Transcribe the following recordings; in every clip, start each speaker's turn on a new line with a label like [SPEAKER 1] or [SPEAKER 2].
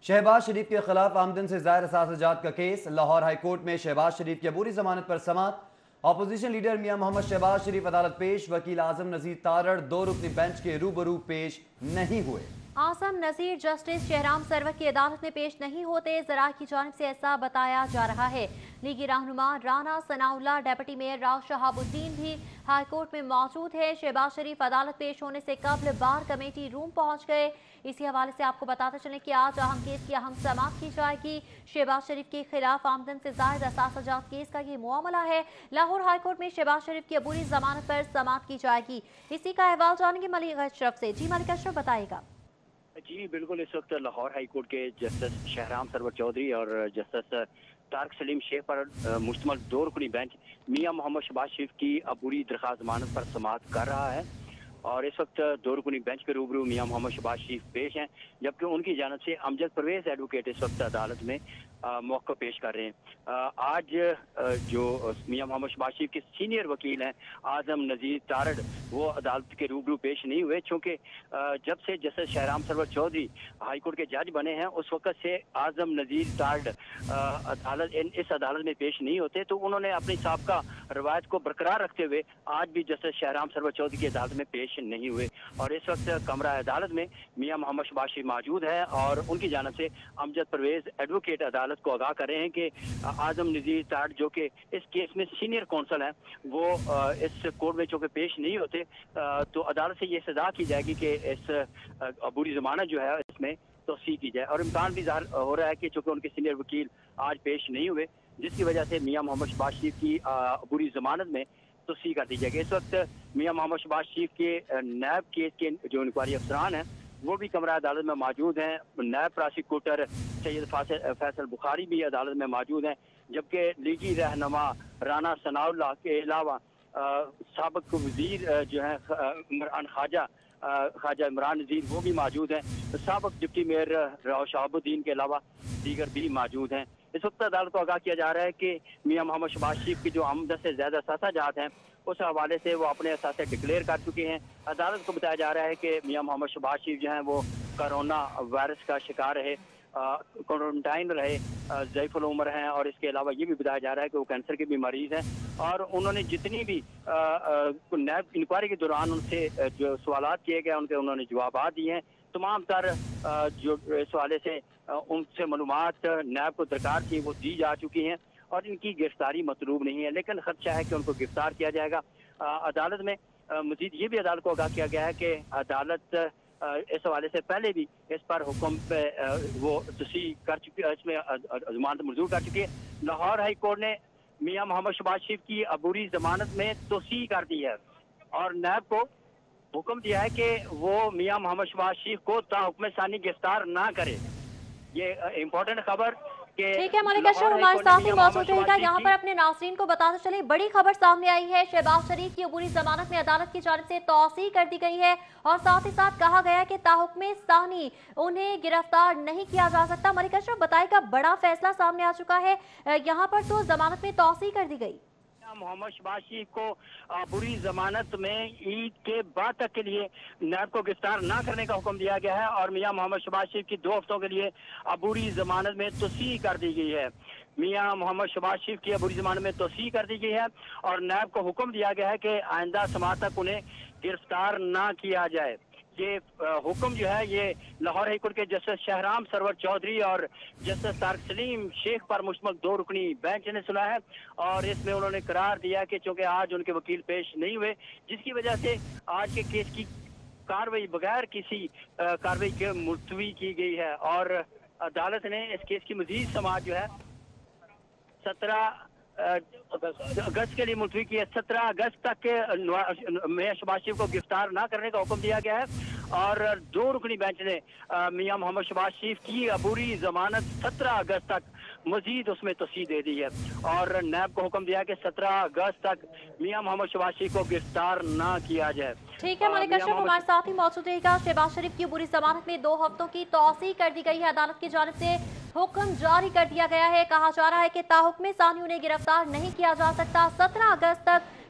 [SPEAKER 1] शहबाज शरीफ के खिलाफ आमदन से ज़ाहिर असासजात का केस। लाहौर हाईकोर्ट में शहबाज शरीफ की अबूरी जमानत पर समाअत। अपोजिशन लीडर मियां मोहम्मद शहबाज शरीफ अदालत पेश। वकील आजम नजीर तारड़ दो रुकनी बेंच के रूबरू पेश नहीं हुए।
[SPEAKER 2] आजम नजीर जस्टिस शहराम सरवर की अदालत में पेश नहीं होते, जरा की जानिब से ऐसा बताया जा रहा है। लीगी रहनुमा राना सनाउल्लाह, डेप्यूटी मेयर राव शहाबुद्दीन भी हाईकोर्ट में मौजूद है। शहबाज शरीफ अदालत पेश होने से कबल बार कमेटी रूम पहुंच गए। इसी हवाले से आपको बताते चलें कि आज अहम केस की अहम समाअत की जाएगी। शहबाज शरीफ के खिलाफ आमदन से ज़ाहिद असासजात केस का ये मामला है। लाहौर हाईकोर्ट में शहबाज शरीफ की अबूरी जमानत पर समाअत की जाएगी। इसी का अहवाल जानेंगे मलिक अशरफ से। जी मलिक अशरफ, बताइएगा।
[SPEAKER 3] जी बिल्कुल, इस वक्त लाहौर हाई कोर्ट के जस्टिस शहराम सरवर चौधरी और जस्टिस तारक सलीम शेख पर मुश्तमल दो रुकनी बेंच मियां मोहम्मद शहबाज शरीफ की अबूरी दरख्वास्त जमानत पर समाअत कर रहा है। और इस वक्त दो रुकनी बेंच के रूबरू मियां मोहम्मद शहबाज शरीफ पेश हैं, जबकि उनकी जानिब से अमजद परवेज एडवोकेट इस वक्त अदालत में मौक़ा पेश कर रहे हैं। आज जो मियां मोहम्मद शहबाज शरीफ के सीनियर वकील हैं आजम नजीर तारड़, वो अदालत के रूबरू पेश नहीं हुए, चूँकि जब से justice Shahram Sarwar Chaudhry high court के जज बने हैं उस वक्त से आजम नजीर तारड़ इस अदालत में पेश नहीं होते। तो उन्होंने अपनी साबका रवायत को बरकरार रखते हुए आज भी जस्टिस शहराम सरवर चौधरी की अदालत में पेश नहीं हुए। और इस वक्त कमरा अदालत में मियां मोहम्मद शहबाज शरीफ मौजूद है और उनकी जानिब से अमजद परवेज एडवोकेट अदालत को आगाह कर रहे हैं कि आजम नजीर तारड़ जो कि इस केस में सीनियर कौंसल हैं, वो इस कोर्ट में चूंकि पेश नहीं होते तो अदालत से ये सजा की जाएगी कि इस अबूरी जमानत जो है इसमें तोसी की जाए। और इम्कान भी ज़ाहिर हो रहा है कि चूंकि उनके सीनियर वकील आज पेश नहीं हुए, जिसकी वजह से मियां मोहम्मद शहबाज शरीफ की अबूरी जमानत में तोसी कर दी जाएगी। इस वक्त मियां मोहम्मद शहबाज शरीफ के नैब केस के जो इंक्वायरी अफसरान हैं वो भी कमरा अदालत में मौजूद हैं। नैब प्रोसिक्यूटर सैयद फैसल बुखारी भी अदालत में मौजूद हैं, जबकि लीगी रहनुमा राना सनाउल्लाह के अलावा साबिक वजीर जो है इमरान ख्वाजा इमरान नज़ीर वो भी मौजूद हैं। साबिक डिप्टी मेयर राव शहाबुद्दीन के अलावा दीगर भी मौजूद हैं। इस वक्त अदालत को आगाह किया जा रहा है कि मियां मोहम्मद शहबाज शरीफ की जो आमदन से ज़्यादा असासाजात हैं उस हवाले से वो अपने असासे डिक्लेयर कर चुके हैं। अदालत को बताया जा रहा है कि मियां मोहम्मद शहबाज शरीफ जो हैं वो कोरोना वायरस का शिकार रहे, क्वारंटाइन रहे, ज़ईफ़ुल उम्र हैं, और इसके अलावा ये भी बताया जा रहा है कि वो कैंसर के भी मरीज़ हैं। और उन्होंने जितनी भी नैब इंक्वायरी के दौरान उनसे जो सवालात किए गए उनके उन्होंने जवाब दिए हैं। तमाम तर जो इस हवाले से उनसे मालूमात नैब को दरकार थी वो दी जा चुकी हैं और इनकी गिरफ्तारी मतलूब नहीं है, लेकिन खदशा है कि उनको गिरफ्तार किया जाएगा। अदालत में मजीद ये भी अदालत को आगाह किया गया है कि अदालत इस हवाले से पहले भी इस पर हुक्म पे वो तसी कर चुकी है, इसमें जमानत मंजूर कर चुकी है। लाहौर हाई कोर्ट ने मियां मोहम्मद शहबाज शरीफ की अबूरी जमानत में तोसी कर दी है और नैब को हुक्म दिया है कि वो मियां मोहम्मद शहबाज शरीफ को ताहुक्म सानी गिरफ्तार ना करे। ये इम्पोर्टेंट खबर।
[SPEAKER 2] ठीक है मलिक अशरफ, हमारे साथ ही मौजूद रहेगा। यहाँ पर अपने नाज़रीन को बताते चले, बड़ी खबर सामने आई है। शहबाज शरीफ की अबूरी जमानत में अदालत की जानिब से तौसीह कर दी गई है और साथ ही साथ कहा गया है कि ताहुक्मे सानी उन्हें गिरफ्तार नहीं किया जा सकता। मलिक अशरफ, बताएगा, बड़ा फैसला सामने आ चुका है, यहाँ पर तो जमानत में तौसीह कर दी गई।
[SPEAKER 3] मोहम्मद शहबाज शरीफ को बुरी जमानत में ईद के बाद तक के लिए नैब को गिरफ्तार न करने का हुक्म दिया गया है और मियां मोहम्मद शहबाज शरीफ की 2 हफ्तों के लिए अबूरी जमानत में तोसी कर दी गई है। मियां मोहम्मद शहबाज शरीफ की अबूरी जमानत में तोसी कर दी गई है और नैब को हुक्म दिया गया है कि आइंदा समाअत तक उन्हें गिरफ्तार न किया जाए। ये हुक्म जो है ये लाहौर हाई कोर्ट के जस्टिस शहराम सरवर चौधरी और जस्टिस तारक सलीम शेख पर मुश्तमल 2 रुकनी बेंच ने सुना है और इसमें उन्होंने करार दिया कि चूंकि आज उनके वकील पेश नहीं हुए, जिसकी वजह से आज के केस की कार्रवाई बगैर किसी कार्रवाई के मुलतवी की गई है और अदालत ने इस केस की मजीद समाअत जो है 17 अगस्त के लिए मुलतवी की है। 17 अगस्त तक के मियां शहबाज शरीफ को गिरफ्तार न करने का हुक्म दिया गया है और 2 रुकनी बेंच ने मियां मोहम्मद शहबाज शरीफ की अबूरी जमानत 17 अगस्त तक मजीद उसमें तोसी दे दी है और नैब को हुक्म दिया कि 17 अगस्त तक मियां मोहम्मद शहबाज शरीफ को गिरफ्तार न किया जाए।
[SPEAKER 2] ठीक है मलिक अशरफ, हमारे साथ ही मौजूद रहेगा। शहबाज शरीफ की बुरी जमानत में 2 हफ्तों की तौसीह कर दी गई है। अदालत की जानिब से हुक्म जारी कर दिया गया है। कहा जा रहा है कि ताहुक्मे सानी उन्हें गिरफ्तार नहीं किया जा सकता। 17 अगस्त तक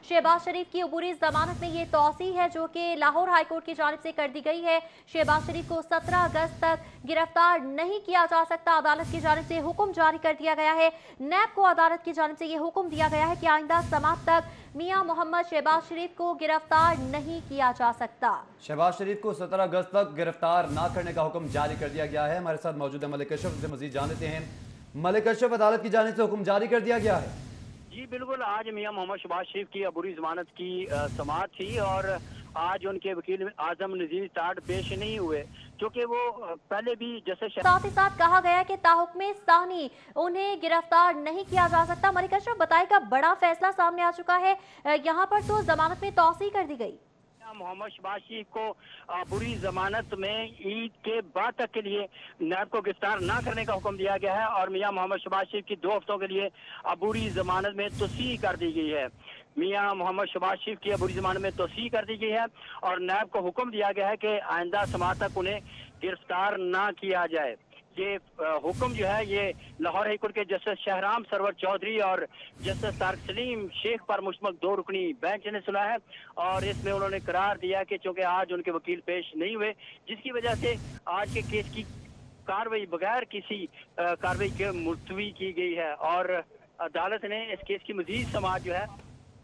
[SPEAKER 2] शहबाज शरीफ की अबूरी जमानत में ये तौसी है जो कि लाहौर हाईकोर्ट की जानिब से कर दी गई है। शहबाज शरीफ को 17 अगस्त तक गिरफ्तार नहीं किया जा सकता। अदालत की जानिब से हुक्म जारी कर दिया गया है। नैब को अदालत की जानिब से ये हुक्म दिया गया है कि आइंदा समात तक मियां मोहम्मद शहबाज शरीफ को गिरफ्तार नहीं किया जा सकता।
[SPEAKER 1] शहबाज शरीफ को 17 अगस्त तक गिरफ्तार न करने का हुक्म जारी कर दिया गया है। हमारे साथ मौजूद है मलिक अशरफ से मजीद जान लेते हैं। मलिक अशरफ, अदालत की जानिब से हुक्म जारी कर दिया गया है?
[SPEAKER 3] जी बिल्कुल, आज मियां मोहम्मद शहबाज शरीफ की अबूरी जमानत की समाअत थी और आज उनके वकील आजम नजीर ताड़ पेश नहीं हुए क्योंकि वो पहले भी जैसे
[SPEAKER 2] साथ ही साथ कहा गया कि ताहुक्मे सानी उन्हें गिरफ्तार नहीं किया जा सकता। मलिक अशरफ, बताएगा बड़ा फैसला सामने आ चुका है, यहाँ पर तो जमानत में तौसी कर दी गई।
[SPEAKER 3] मोहम्मद शहबाज शरीफ को बुरी जमानत में ईद के बाद तक के लिए नैब को गिरफ्तार न करने का हुक्म दिया गया है और मियां मोहम्मद शहबाज शरीफ की 2 हफ्तों के लिए अबूरी जमानत में तोसी कर दी गई है। मियां मोहम्मद शहबाज शरीफ की अबूरी जमानत में तोसी कर दी गई है और नैब को हुक्म दिया गया है कि आइंदा समात तक उन्हें गिरफ्तार न किया जाए। ये हुक्म जो है ये लाहौर हाईकोर्ट के जस्टिस शहराम सरवर चौधरी और जस्टिस तारक सलीम शेख पर मुश्तमिल 2 रुकनी बेंच ने सुना है और इसमें उन्होंने करार दिया कि चूंकि आज उनके वकील पेश नहीं हुए जिसकी वजह से आज के केस की कार्रवाई बगैर किसी कार्रवाई के मुलतवी की गई है और अदालत ने इस केस की मजीद समाअत जो है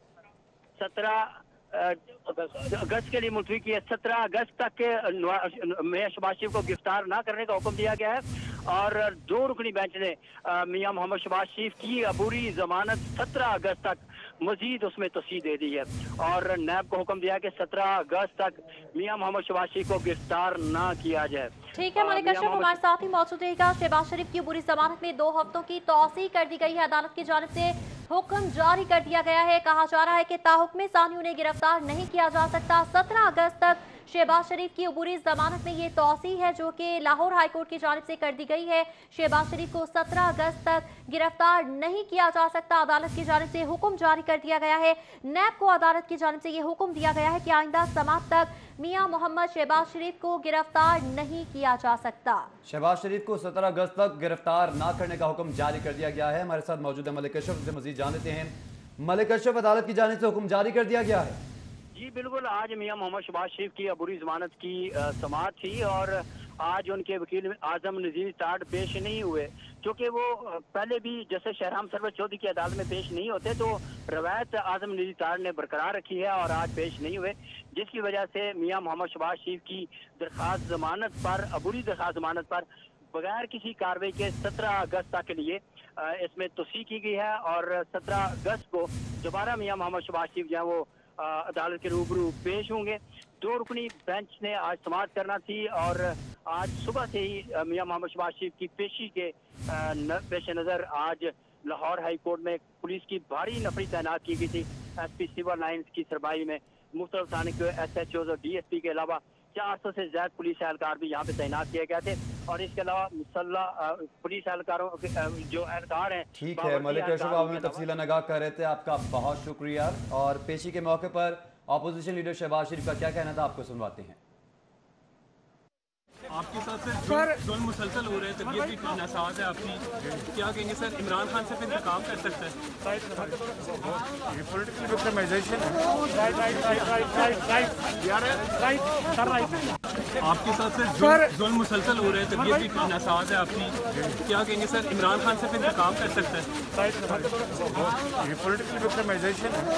[SPEAKER 3] 17 अगस्त के लिए मुलतवी की है। 17 अगस्त तक के मियां शहबाज शरीफ को गिरफ्तार ना करने का हुक्म दिया गया है और 2 रुकनी बेंच ने मियां मोहम्मद शहबाज शरीफ की अबूरी जमानत 17 अगस्त तक मजीद उसमें तोसी दे दी है और नैब को हुक्म दिया कि 17 अगस्त तक मियां मोहम्मद शहबाज शरीफ को गिरफ्तार ना किया जाए।
[SPEAKER 2] ठीक है मलिक अशरफ, हमारे साथ ही मौजूद रहेगा। शहबाज शरीफ की बुरी जमानत में 2 हफ्तों की तौसी कर दी गई है। अदालत की जानिब से हुक्म जारी कर दिया गया है। कहा जा रहा है कि ताहुक्मे सानी उन्हें गिरफ्तार नहीं किया जा सकता। 17 अगस्त तक शहबाज शरीफ की अबूरी जमानत में ये तौसी है जो कि लाहौर हाईकोर्ट की जानिब से कर दी गई है। शहबाज शरीफ को 17 अगस्त तक गिरफ्तार नहीं किया जा सकता। अदालत की जानिब से हुक्म जारी कर दिया गया है। नैब को अदालत की जानिब से ये हुक्म दिया गया है कि आइंदा समात तक मियां मोहम्मद शहबाज शरीफ को गिरफ्तार नहीं किया जा सकता।
[SPEAKER 1] शहबाज शरीफ को 17 अगस्त तक गिरफ्तार न करने का हुक्म जारी कर दिया गया है। हमारे साथ मौजूद है मलिक अशरफ से मजीद जान लेते हैं। मलिक अशरफ, अदालत की जानिब से हुक्म जारी कर दिया गया है?
[SPEAKER 3] जी बिल्कुल, आज मियां मोहम्मद शहबाज शरीफ की अबूरी जमानत की समाअत थी और आज उनके वकील आजम नजीर ताड़ पेश नहीं हुए क्योंकि वो पहले भी जैसे शहराम सरवर चौधरी की अदालत में पेश नहीं होते तो रवायत आजम नजीर ताड़ ने बरकरार रखी है और आज पेश नहीं हुए जिसकी वजह से मियां मोहम्मद शहबाज शरीफ की दरख्वास्त जमानत पर अबूरी दरख्वास्त जमानत पर बगैर किसी कार्रवाई के 17 अगस्त तक के लिए इसमें तोसी की गई है और 17 अगस्त को दोबारा मियां मोहम्मद शहबाज शरीफ जो है वो अदालत के रूबरू पेश होंगे। 2 रुकनी बेंच ने आज समाअत करना थी और आज सुबह से ही मियां मोहम्मद शहबाज शरीफ की पेशी के पेश नज़र आज लाहौर हाई कोर्ट में पुलिस की भारी नफरी तैनात की गई थी। SP सिविल लाइन्स की सरबराही में मुख्तलिफ थाने के SHOs और DSP के अलावा 400 से ज्यादा पुलिस एहलकार भी यहाँ पे तैनात किए गए थे और इसके अलावा मुसल्लह पुलिस एहलकारों जो एहलकार हैं।
[SPEAKER 1] ठीक है मलिक अशरफ, आप हमें तफसीला नगाह कर रहे थे, आपका बहुत शुक्रिया। और पेशी के मौके पर अपोजिशन लीडर शहबाज शरीफ का क्या कहना था, आपको सुनवाते हैं।
[SPEAKER 4] आपके साथ सर जुल्म मुसलसल हो रहे हैं, तबीयत भी इतनी नासाज है आपकी, क्या कहेंगे सर? इमरान खान से फिर इंतकाम कर सकता है?
[SPEAKER 5] ये पॉलिटिकल विक्टिमाइजेशन है।
[SPEAKER 4] आपके साथ सर जुल्म मुसलसल हो रहे हैं, तबीयत भी इतनी नासाज है आपकी, क्या कहेंगे सर? इमरान खान से फिर इंतकाम कर सकता है?
[SPEAKER 5] ये पॉलिटिकल विक्टिमाइजेशन है।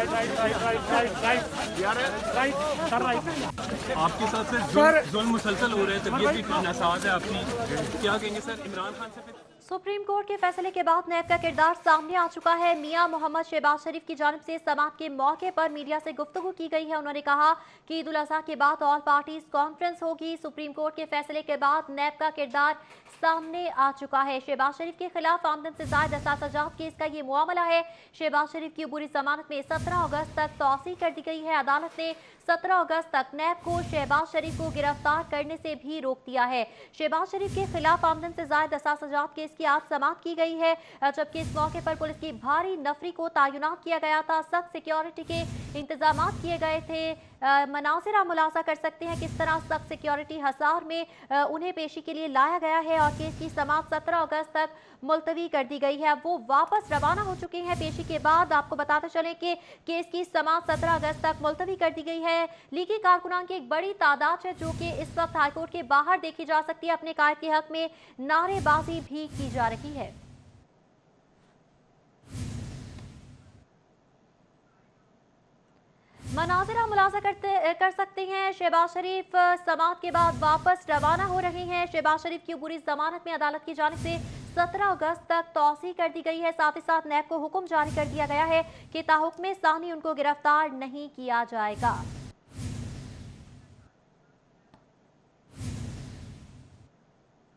[SPEAKER 4] आपके साथ सर जुल्म मुसलसल हो रहे हैं, तबीयत भी इतनी नासाज है आपकी, क्या कहेंगे सर? इमरान खान से फिर
[SPEAKER 2] सुप्रीम कोर्ट के फैसले के बाद नैब का किरदार सामने आ चुका है। मियां मोहम्मद शहबाज शरीफ की जानिब से समाअत के मौके पर मीडिया से गुफ्तगू की गई है। उन्होंने कहा कि ईद उल अजहा के बाद ऑल पार्टीज कॉन्फ्रेंस होगी। सुप्रीम कोर्ट के फैसले के बाद नैब का किरदार सामने आ चुका है। शहबाज शरीफ के खिलाफ आमदन से जायद असासाजात केस का ये मामला है। शहबाज शरीफ की बुरी जमानत में 17 अगस्त तक तौसी कर दी गई है। अदालत ने 17 अगस्त तक नैब को शहबाज शरीफ को गिरफ्तार करने से भी रोक दिया है। शहबाज शरीफ के खिलाफ आमदन से जायद असासाजात केस की आज समाअत की गई है, जबकि इस मौके पर पुलिस की भारी नफरी को तैनात किया गया था। सख्त सिक्योरिटी के इंतजाम किए गए थे। मनाजिर आप मुलाजा कर सकते हैं किस तरह सख्त सिक्योरिटी हिसार में उन्हें पेशी के लिए लाया गया है और केस की समाअत 17 अगस्त तक मुलतवी कर दी गई है। वो वापस रवाना हो चुके हैं पेशी के बाद। आपको बताते चलें कि केस की समाअत 17 अगस्त तक मुलतवी कर दी गई है। लीगी कारकुनान की एक बड़ी तादाद है जो कि इस वक्त हाईकोर्ट के बाहर देखी जा सकती है। अपने कायद के हक में नारेबाजी भी की जा रही है। मनाजिर हम मुलाजा कर सकते हैं। शहबाज शरीफ समाअत के बाद वापस रवाना हो रहे हैं। शहबाज शरीफ की अबूरी जमानत में अदालत की जानिब से 17 अगस्त तक तौसीह कर दी गई है। साथ ही साथ नैब को हुक्म जारी कर दिया गया है कि ताहुक्म सानी उनको गिरफ्तार नहीं किया जाएगा।